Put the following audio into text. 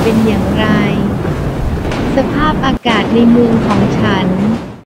เป็นอย่างไรสภาพอากาศในเมืองของฉัน